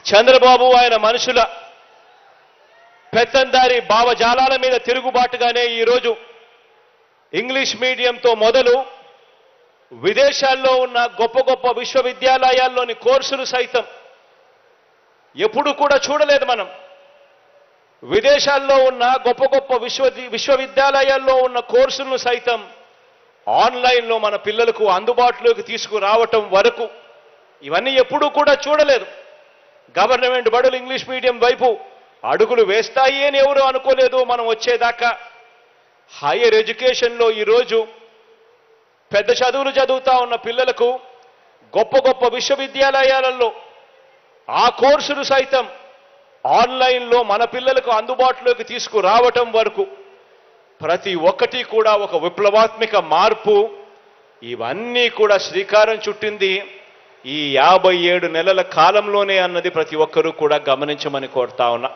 చంద్రబాబు ఆయన మనుషుల పెత్తందారి భావజాలాల మీద తిరుగుబాటుగానే ఈరోజు ఇంగ్లీష్ మీడియంతో మొదలు విదేశాల్లో ఉన్న గొప్ప గొప్ప విశ్వవిద్యాలయాల్లోని కోర్సులు సైతం ఎప్పుడు కూడా చూడలేదు మనం. విదేశాల్లో ఉన్న గొప్ప గొప్ప విశ్వవిద్యాలయాల్లో ఉన్న కోర్సులను సైతం ఆన్లైన్లో మన పిల్లలకు అందుబాటులోకి తీసుకురావటం వరకు ఇవన్నీ ఎప్పుడూ కూడా చూడలేదు. గవర్నమెంట్ బడులు ఇంగ్లీష్ మీడియం వైపు అడుగులు వేస్తాయి అని ఎవరు అనుకోలేదు మనం వచ్చేదాకా. హైయర్ ఎడ్యుకేషన్లో ఈరోజు పెద్ద చదువులు చదువుతా ఉన్న పిల్లలకు గొప్ప గొప్ప విశ్వవిద్యాలయాలలో ఆ కోర్సులు సైతం ఆన్లైన్లో మన పిల్లలకు అందుబాటులోకి తీసుకురావటం వరకు ప్రతి ఒక్కటి కూడా ఒక విప్లవాత్మక మార్పు. ఇవన్నీ కూడా శ్రీకారం చుట్టింది ఈ 57 నెలల కాలంలోనే అన్నది ప్రతి ఒక్కరూ కూడా గమనించమని కోరుతా ఉన్నా.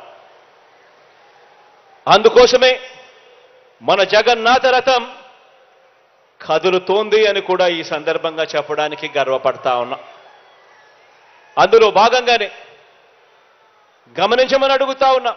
అందుకోసమే మన జగన్నాథ రథం కదులుతోంది అని కూడా ఈ సందర్భంగా చెప్పడానికి గర్వపడతా ఉన్నా. అందులో భాగంగానే గమనించమని అడుగుతా ఉన్నా.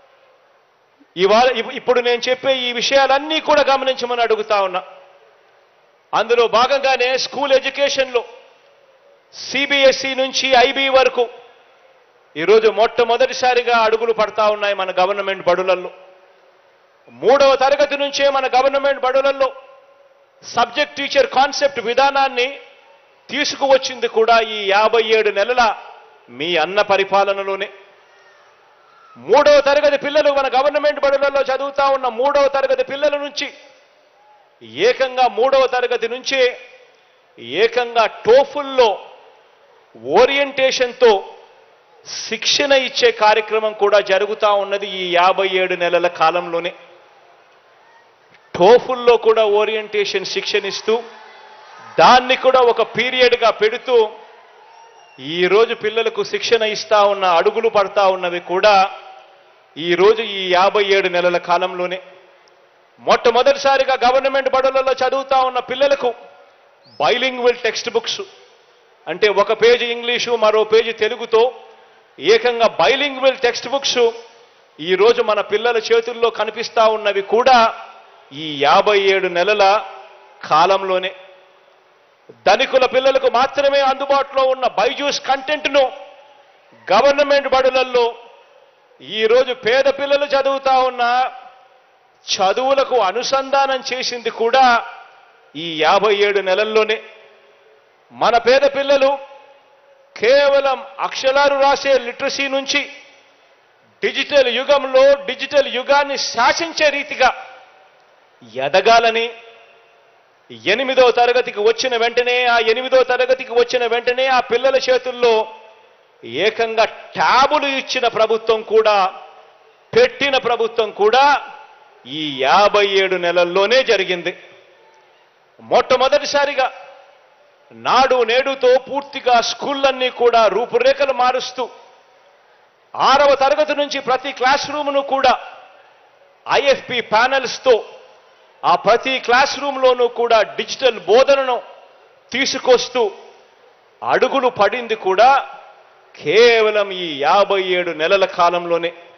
ఇప్పుడు నేను చెప్పే ఈ విషయాలన్నీ కూడా గమనించమని అడుగుతా ఉన్నా. అందులో భాగంగానే స్కూల్ ఎడ్యుకేషన్లో సిబిఎస్ఈ నుంచి ఐబీ వరకు ఈరోజు మొట్టమొదటిసారిగా అడుగులు పడతా ఉన్నాయి మన గవర్నమెంట్ బడులలో. 3వ తరగతి నుంచే మన గవర్నమెంట్ బడులలో సబ్జెక్ట్ టీచర్ కాన్సెప్ట్ విధానాన్ని తీసుకువచ్చింది కూడా ఈ 57 నెలల మీ అన్న పరిపాలనలోనే. 3వ తరగతి పిల్లలు మన గవర్నమెంట్ బడులలో చదువుతా ఉన్న 3వ తరగతి పిల్లల నుంచి ఏకంగా 3వ తరగతి నుంచే ఏకంగా టోఫుల్లో ఓరియంటేషన్తో శిక్షణ ఇచ్చే కార్యక్రమం కూడా జరుగుతూ ఉన్నది ఈ 57 నెలల కాలంలోనే. టోఫుల్లో కూడా ఓరియంటేషన్ శిక్షణ ఇస్తూ దాన్ని కూడా ఒక పీరియడ్గా పెడుతూ ఈరోజు పిల్లలకు శిక్షణ ఇస్తా ఉన్న అడుగులు పడతా ఉన్నవి కూడా ఈరోజు ఈ 57 నెలల కాలంలోనే. మొట్టమొదటిసారిగా గవర్నమెంట్ బడులలో చదువుతా ఉన్న పిల్లలకు బైలింగ్వల్ టెక్స్ట్ బుక్స్ అంటే ఒక పేజీ ఇంగ్లీషు మరో పేజీ తెలుగుతో ఏకంగా బైలింగ్వల్ టెక్స్ట్ బుక్స్ ఈరోజు మన పిల్లల చేతుల్లో కనిపిస్తా ఉన్నవి కూడా ఈ 57 నెలల కాలంలోనే. ధనికుల పిల్లలకు మాత్రమే అందుబాటులో ఉన్న బైజూస్ కంటెంట్ను గవర్నమెంట్ బడులలో ఈరోజు పేద పిల్లలు చదువుతా ఉన్న చదువులకు అనుసంధానం చేసింది కూడా ఈ 57 నెలల్లోనే. మన పేద పిల్లలు కేవలం అక్షరాలు రాసే లిటరసీ నుంచి డిజిటల్ యుగంలో డిజిటల్ యుగాన్ని శాసించే రీతిగా ఎదగాలని 8వ తరగతికి వచ్చిన వెంటనే ఆ పిల్లల చేతుల్లో ఏకంగా ట్యాబులు ఇచ్చిన ప్రభుత్వం కూడా పెట్టిన ప్రభుత్వం కూడా ఈ 57 నెలల్లోనే జరిగింది. మొట్టమొదటిసారిగా నాడు నేడుతో పూర్తిగా స్కూళ్ళన్నీ కూడా రూపురేఖలు మారుస్తూ 6వ తరగతి నుంచి ప్రతి క్లాస్ రూమ్ను కూడా ఐఎఫ్పి ప్యానెల్స్తో ఆ ప్రతి క్లాస్ రూమ్లోనూ కూడా డిజిటల్ బోధనను తీసుకొస్తూ అడుగులు పడింది కూడా కేవలం ఈ 57 నెలల కాలంలోనే.